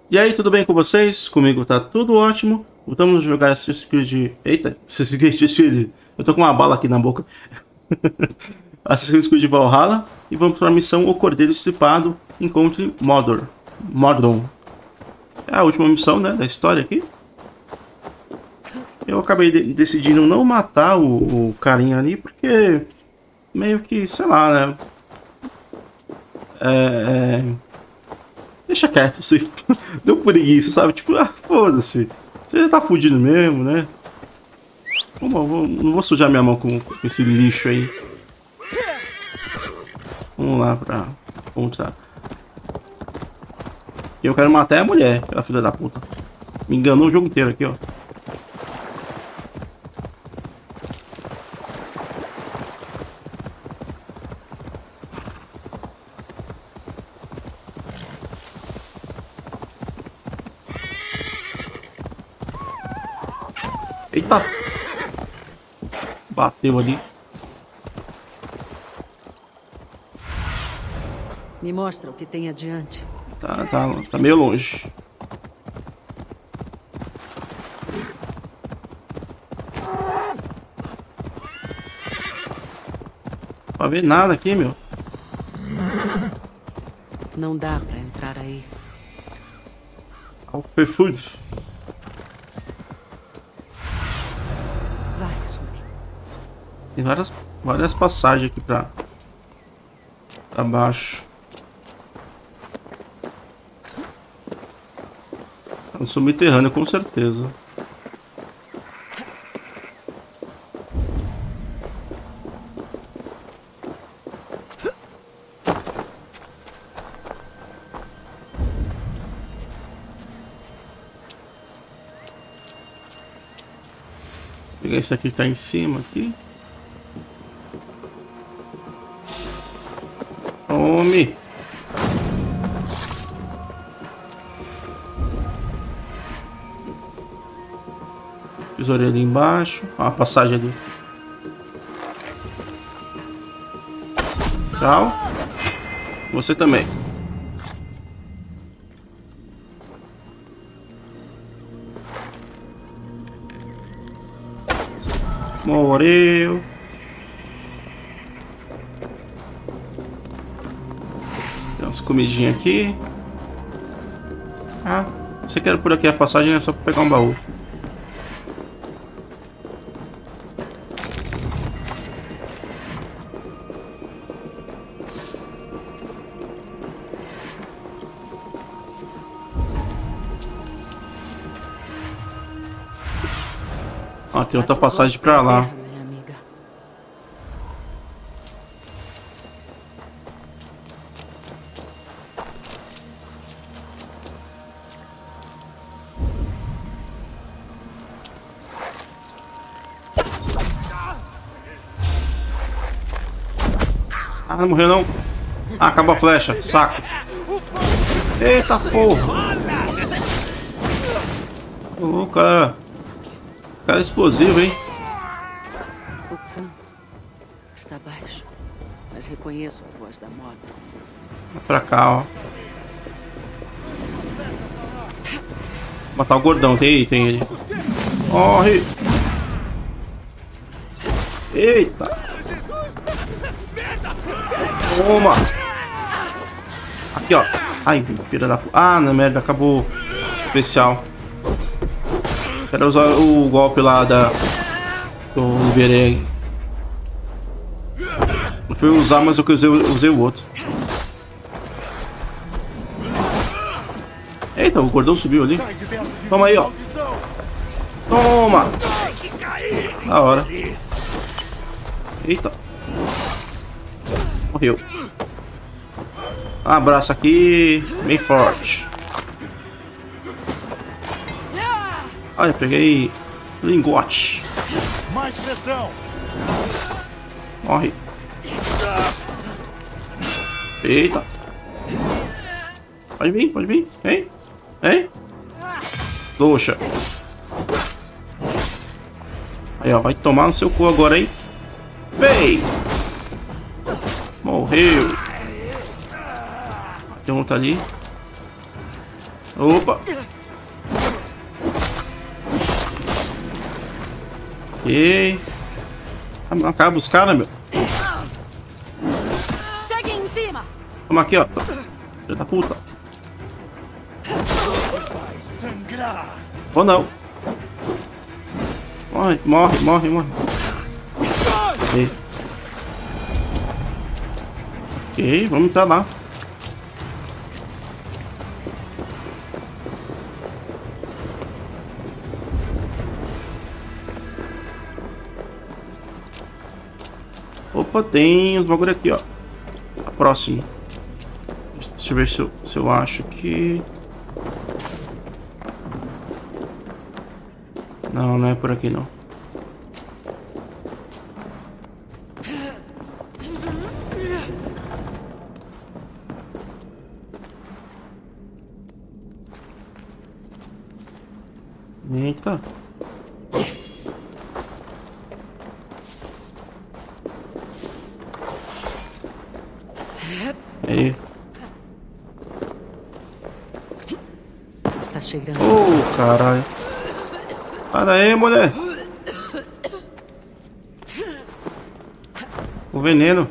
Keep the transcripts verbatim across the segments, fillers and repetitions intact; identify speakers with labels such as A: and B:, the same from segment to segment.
A: E aí, tudo bem com vocês? Comigo tá tudo ótimo. Voltamos a jogar Assassin's Creed... Eita, Assassin's Creed... Eu tô com uma bala aqui na boca. Assassin's Creed Valhalla. E vamos para a missão O Cordeiro Estripado. Encontre Mordor. Mordor. É a última missão, né, da história aqui. Eu acabei de decidindo não matar o, o carinha ali, porque... Meio que, sei lá, né... É... é... Deixa quieto, se deu preguiça, sabe? Tipo, ah, foda-se. Você já tá fudido mesmo, né? Vamos, vou, não vou sujar minha mão com, com esse lixo aí. Vamos lá pra ponta. Eu quero matar a mulher, a filha da puta. Me enganou o jogo inteiro aqui, ó. Eita! Bateu ali.
B: Me mostra o que tem adiante.
A: Tá, tá, tá meio longe. Não pra ver nada aqui, meu.
B: Não dá pra entrar aí.
A: Alperfood.
B: Vai, Sumi.
A: Tem várias, várias passagens aqui pra, pra baixo. Tá no subterrâneo, com certeza. Vou pegar esse aqui que tá em cima aqui. Tome! Tesourinha ali embaixo. Ó, a passagem ali. Tchau. Você também. Morreu. Tem umas comidinhas aqui. Ah, você quer por aqui a passagem, é só pra pegar um baú. Ó, tem outra passagem pra lá. Ah, não morreu não. Ah, acabou a flecha. Saco. Eita porra. Ô, cara. Cara explosivo, hein?
B: O canto está baixo, mas reconheço a voz da moda.
A: Pra cá, ó. Matar o gordão, tem item ele. Corre! Eita! Toma! Aqui, ó. Ai, filha da... Ah, na merda, acabou. Especial. Quero usar o golpe lá da... Do Verei. Não fui usar, mas eu usei, usei o outro. Eita, o gordão subiu ali. Toma aí, ó. Toma! Da hora. Eita. Morreu. Um abraço aqui. Bem forte. Olha, peguei lingote.
C: Mais pressão.
A: Morre. Eita. Pode vir, pode vir. Vem. Vem. Trouxa. Aí, ó. Vai tomar no seu cu agora, hein. Vem. Morreu. Tem outro ali. Opa! Ok. Acaba os caras, meu.
B: Chegue em cima!
A: Toma aqui, ó. Filho da puta.
C: Vai sangrar.
A: Ou não. Morre, morre, morre, morre. Ok, ok, vamos entrar lá. Opa, tem os bagulho aqui, ó. A próxima. Deixa eu ver se eu, se eu acho que... Não, não é por aqui não. Eita. Aí.
B: Está chegando.
A: Oh, caralho. Para aí, mulher. O veneno.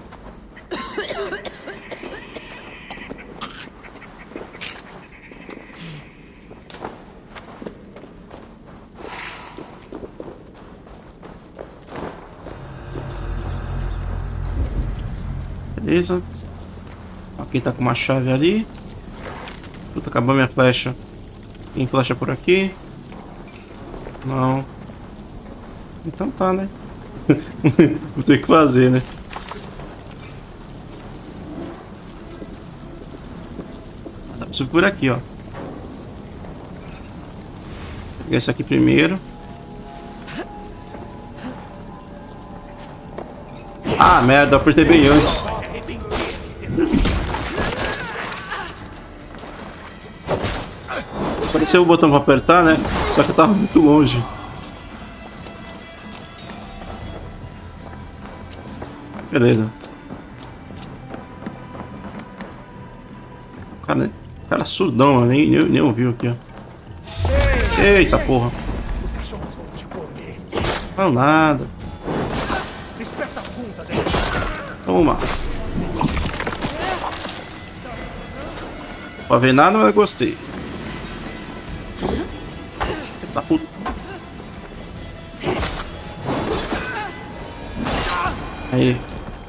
A: Beleza. Aqui tá com uma chave ali. Puta, acabou minha flecha. Tem flecha por aqui? Não. Então tá, né? Vou ter que fazer, né? Dá pra subir por aqui, ó. Vou pegar esse aqui primeiro. Ah, merda, eu apertei bem antes. Apareceu o botão pra apertar, né? Só que eu tava muito longe. Beleza. O cara, o cara surdão, nem, nem, nem ouviu aqui, ó. Eita porra.
C: Os cachorros vão te comer.
A: Não, nada.
C: Espeta a bunda dele.
A: Toma. Pra ver nada, mas eu gostei. Da puta. Aí.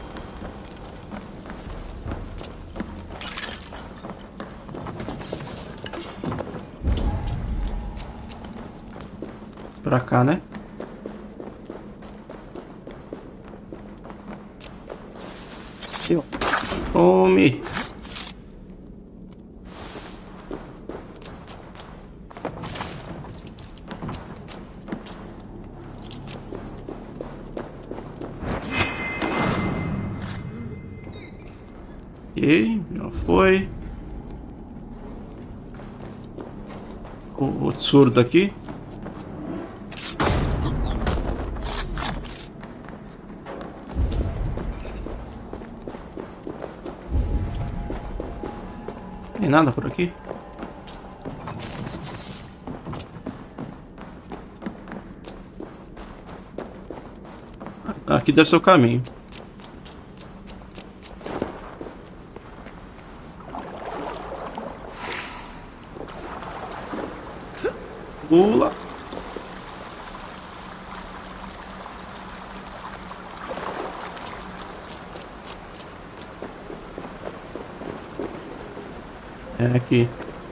A: Pra cá, né? Tome. Ok, já foi. O outro surdo aqui. Tem nada por aqui? Aqui deve ser o caminho. Pula. É aqui.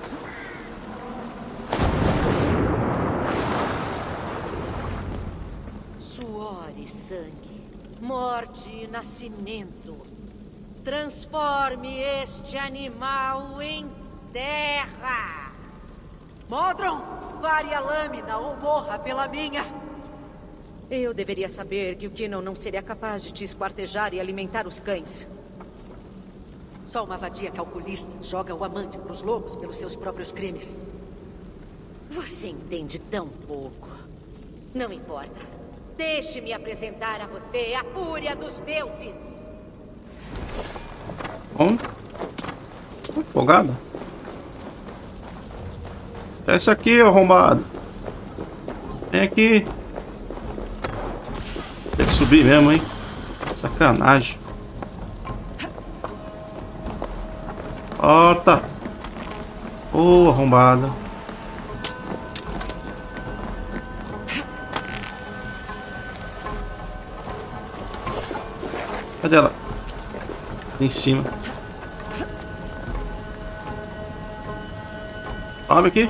D: Suor e sangue, morte e nascimento. Transforme este animal em terra. Modron, vare a lâmina ou morra pela minha. Eu deveria saber que o Kinnon não seria capaz de te esquartejar e alimentar os cães. Só uma vadia calculista joga o amante para os lobos pelos seus próprios crimes. Você entende tão pouco. Não importa. Deixe-me apresentar a você a fúria dos deuses.
A: Bom. Afogado. Essa aqui, arrombado. Vem aqui. Tem que subir mesmo, hein? Sacanagem. Ó, tá. Ô, arrombada. Cadê ela? Em cima. Sobe aqui.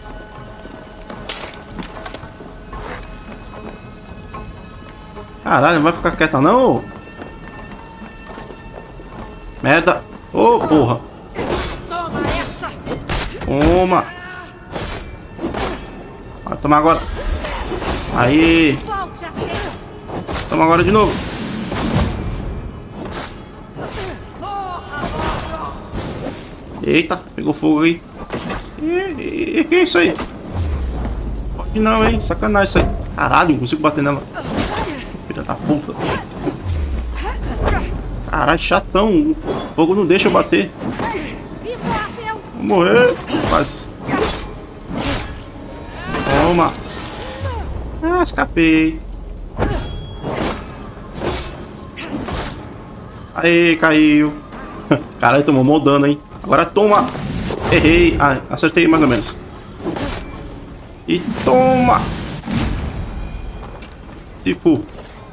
A: Caralho, não vai ficar quieta não? Merda. Ô, oh, porra.
D: Toma essa.
A: Toma. Vai tomar agora. Aí.
D: Volte a ter.
A: Toma agora de novo. Eita, pegou fogo aí. E, e que é isso aí? Pode não, hein? Sacanagem isso aí. Caralho, não consigo bater nela. Filha da puta. Caralho, chatão. O fogo não deixa eu bater. Vou morrer. Quase. Toma. Ah, escapei. Aê, caiu. Caralho, tomou mó dano, hein? Agora toma. Errei. Ah, acertei mais ou menos. E toma. Tipo.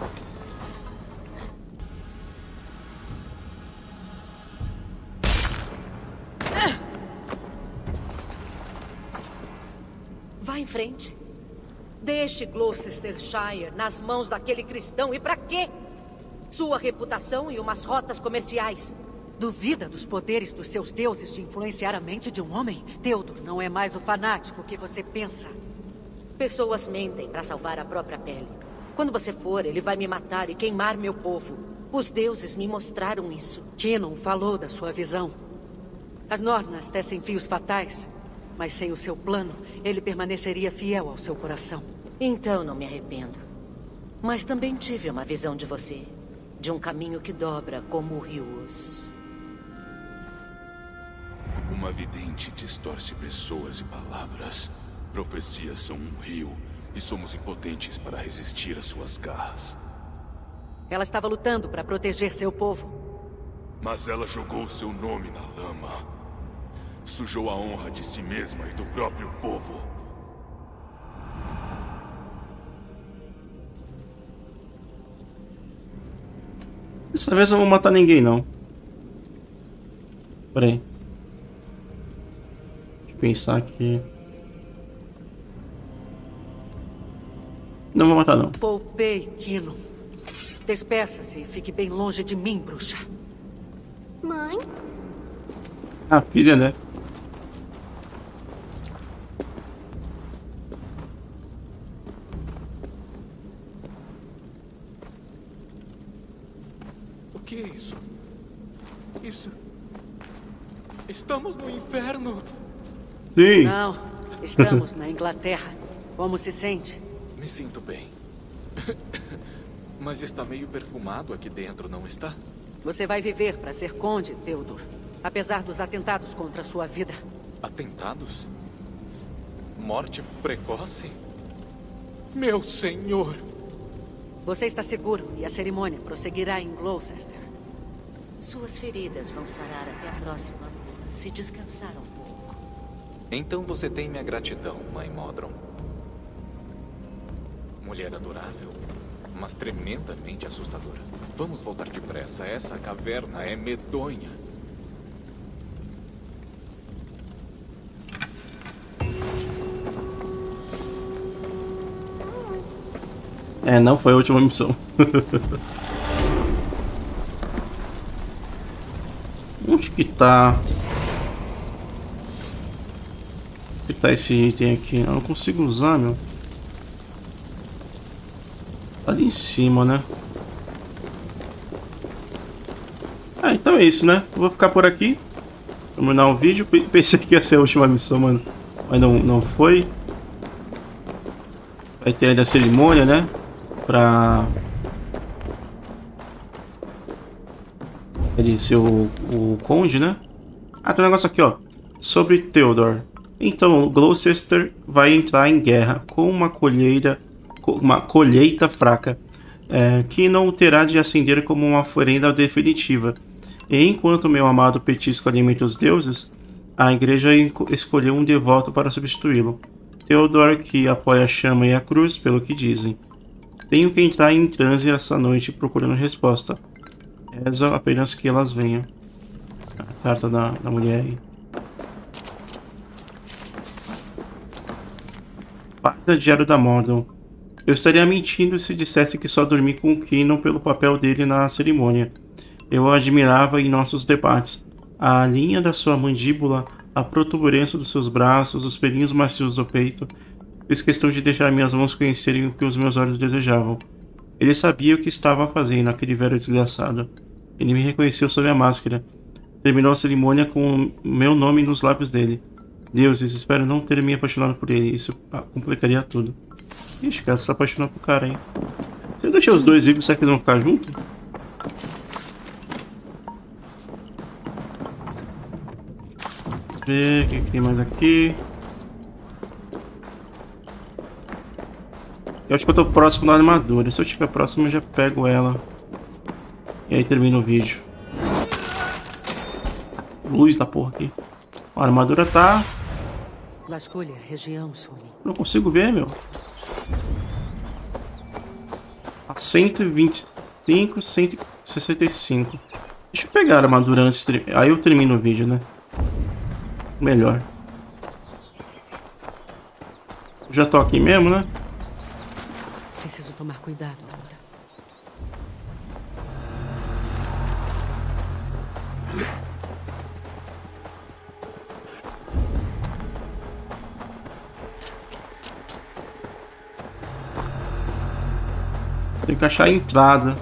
D: Vá em frente. Deixe Gloucestershire nas mãos daquele cristão. E pra quê? Sua reputação e umas rotas comerciais.
B: Duvida dos poderes dos seus deuses de influenciar a mente de um homem? Theodor não é mais o fanático que você pensa.
D: Pessoas mentem para salvar a própria pele. Quando você for, ele vai me matar e queimar meu povo. Os deuses me mostraram isso.
B: Kinon falou da sua visão. As Nornas tecem fios fatais, mas sem o seu plano, ele permaneceria fiel ao seu coração.
D: Então não me arrependo. Mas também tive uma visão de você. De um caminho que dobra como rios.
E: Uma vidente distorce pessoas e palavras. Profecias são um rio e somos impotentes para resistir às suas garras.
B: Ela estava lutando para proteger seu povo.
E: Mas ela jogou seu nome na lama. Sujou a honra de si mesma e do próprio povo.
A: Dessa vez eu não vou matar ninguém, não. Pera aí. Deixa eu pensar aqui. Não vou matar, não.
B: Poupei, Kinon. Despeça-se e fique bem longe de mim, bruxa.
F: Mãe?
A: Ah, filha, né?
G: O que é isso? Isso... Estamos no inferno.
A: Sim.
B: Não, estamos na Inglaterra. Como se sente?
G: Me sinto bem. Mas está meio perfumado aqui dentro, não está?
B: Você vai viver para ser conde, Theodor. Apesar dos atentados contra sua vida.
G: Atentados? Morte precoce? Meu senhor!
B: Você está seguro e a cerimônia prosseguirá em Gloucester.
D: Suas feridas vão sarar até a próxima lua, se descansar um pouco.
G: Então você tem minha gratidão, Mãe Modron. Mulher adorável, mas tremendamente assustadora. Vamos voltar depressa, essa caverna é medonha.
A: É, não foi a última missão. Onde que tá? Onde que tá esse item aqui? Eu não consigo usar, meu. Tá ali em cima, né? Ah, então é isso, né? Eu vou ficar por aqui. Terminar o vídeo. Pensei que ia ser a última missão, mano. Mas não, não foi. Vai ter ali a cerimônia, né? Pra... ele ser o, o conde, né? Ah, tem um negócio aqui, ó. Sobre Theodor. Então Gloucester vai entrar em guerra com uma colheita, uma colheita fraca, é, que não terá de acender como uma oferenda definitiva. E enquanto meu amado petisco alimenta os deuses, a igreja escolheu um devoto para substituí-lo. Theodore, que apoia a chama e a cruz, pelo que dizem. Tenho que entrar em transe essa noite procurando resposta. Rezo apenas que elas venham. A carta da, da mulher aí. Página Diário da Mordor. Eu estaria mentindo se dissesse que só dormi com o Kynon pelo papel dele na cerimônia. Eu o admirava em nossos debates. A linha da sua mandíbula, a protuberância dos seus braços, os pelinhos macios do peito. Fiz questão de deixar minhas mãos conhecerem o que os meus olhos desejavam. Ele sabia o que estava fazendo, aquele velho desgraçado. Ele me reconheceu sob a máscara. Terminou a cerimônia com o meu nome nos lábios dele. Deuses, espero não ter me apaixonado por ele. Isso complicaria tudo. Ixi, cara, você se apaixonou pro cara, hein? Se eu deixar os dois vivos, será que eles vão ficar juntos? Ver o que tem mais aqui. Eu acho que eu tô próximo da armadura. Se eu estiver próximo, eu já pego ela. E aí termina o vídeo. Luz da porra aqui. A armadura tá...
B: Vasculhe a região, Sony.
A: Não consigo ver, meu. Tá cento e vinte e cinco, cento e sessenta e cinco. Deixa eu pegar a armadura antes de... Aí eu termino o vídeo, né? Melhor. Eu já tô aqui mesmo, né?
B: Preciso tomar cuidado agora.
A: Tem que achar a entrada.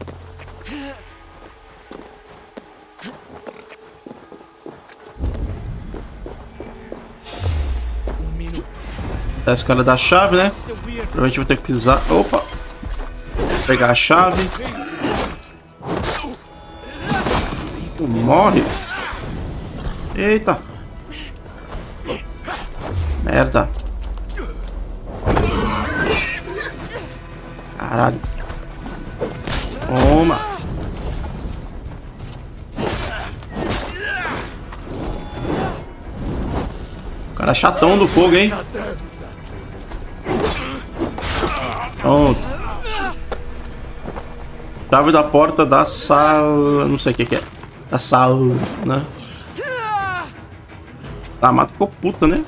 A: Tá a escada da chave, né? Provavelmente vou ter que pisar. Opa! Pegar a chave. Tu morre. Eita! Merda! Caralho! Toma! O cara é chatão do fogo, hein? Pronto. Chave da porta da sala... Não sei o que que é. Da sala, né? A mata ficou puta, né?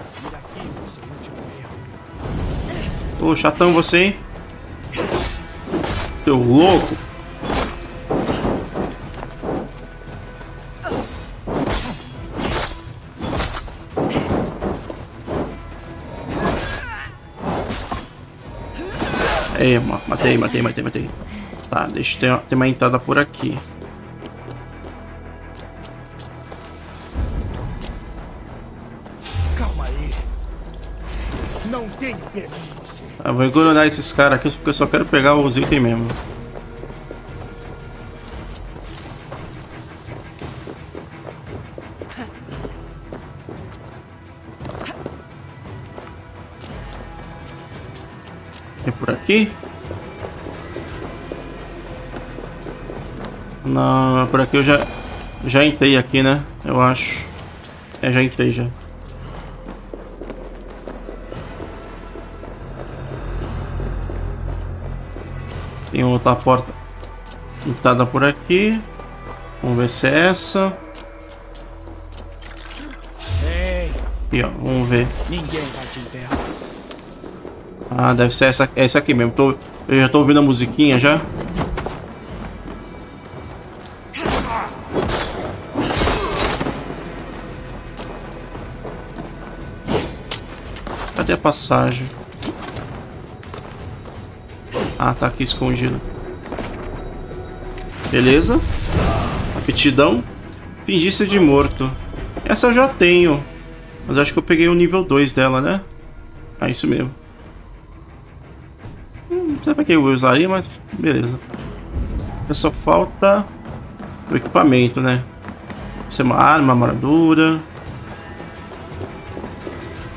A: Ô, chatão você, hein? Seu louco. Aí, matei, matei, matei, matei. Tá, deixa eu ter, ter uma entrada por aqui.
C: Calma aí. Não tenho pena de você.
A: Eu vou ignorar esses caras aqui porque eu só quero pegar os itens mesmo. É por aqui? Não, por aqui eu já já entrei aqui, né? Eu acho. É, já entrei já. Tem outra porta entrada por aqui. Vamos ver se é essa. Aqui, ó, vamos ver.
C: Ninguém vai te enterrar.
A: Ah, deve ser essa, essa aqui mesmo. Tô, eu já tô ouvindo a musiquinha já. Cadê a passagem? Ah, tá aqui escondido. Beleza. Aptidão. Fingir-se de morto. Essa eu já tenho. Mas acho que eu peguei o nível dois dela, né? Ah, isso mesmo. Hum, não sei pra que eu usaria, mas beleza. Só falta o equipamento, né? Isso é uma arma, uma armadura.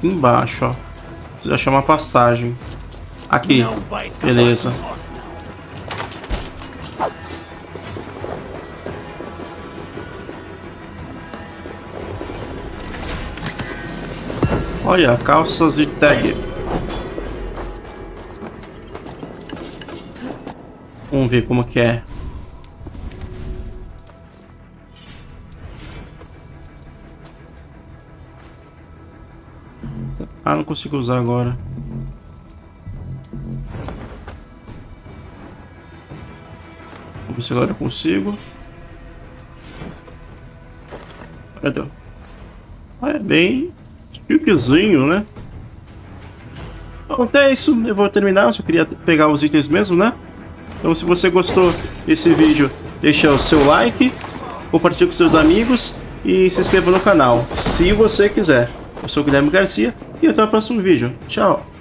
A: embaixo, ó. Precisa achar uma passagem. Aqui. Beleza. Olha, calças e tag. Vamos ver como que é. Ah, não consigo usar agora. Vamos ver se agora eu consigo. Cadê? Ah, é bem chiquezinho, né? Bom, então é isso. Eu vou terminar. Eu só queria pegar os itens mesmo, né? Então, se você gostou desse vídeo, deixa o seu like, compartilhe com seus amigos e se inscreva no canal, se você quiser. Eu sou o Guilherme Garcia e até o próximo vídeo. Tchau!